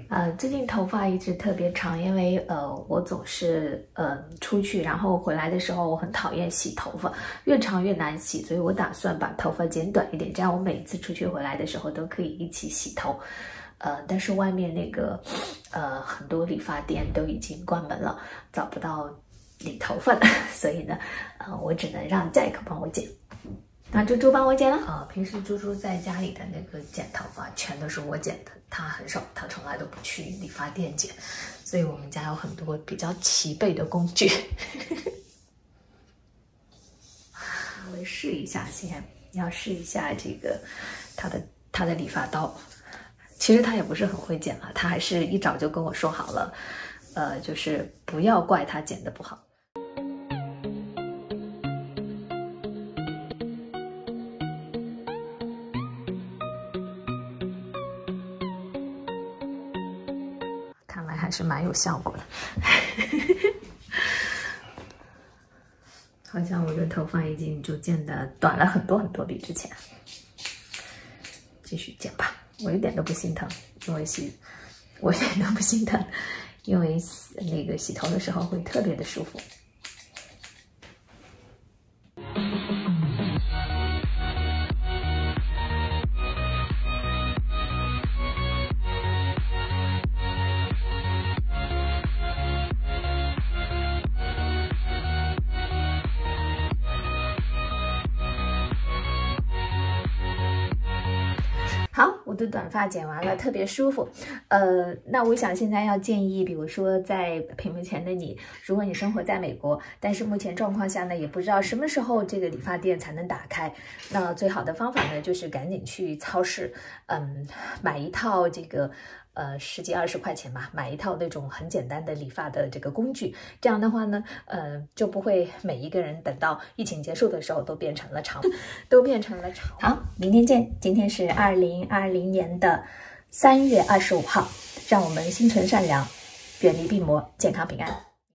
最近头发一直特别长，因为我总是出去，然后回来的时候我很讨厌洗头发，越长越难洗，所以我打算把头发剪短一点，这样我每次出去回来的时候都可以一起洗头。但是外面那个很多理发店都已经关门了，找不到理头发的，所以呢，我只能让 Jack 帮我剪。那猪猪帮我剪了。平时猪猪在家里的那个剪头发全都是我剪的，他从来都不去理发店剪，所以我们家有很多比较齐备的工具。我试一下，先要试一下这个他的理发刀。其实他也不是很会剪了，他还是一早就跟我说好了，就是不要怪他剪得不好。看来还是蛮有效果的。好像我的头发已经逐渐的短了很多很多，比之前。继续剪吧，我一点都不心疼，我一点都不心疼，因为那个洗头的时候会特别的舒服。好，我的短发剪完了，特别舒服。那我想现在要建议，比如说在屏幕前的你，如果你生活在美国，但是目前状况下呢，也不知道什么时候这个理发店才能打开，那最好的方法呢，就是赶紧去超市，买一套这个10几20块钱吧，买一套那种很简单的理发的这个工具，这样的话呢，就不会每一个人等到疫情结束的时候都变成了长。好，明天见。今天是2020年的3月25号，让我们心存善良，远离病魔，健康平安。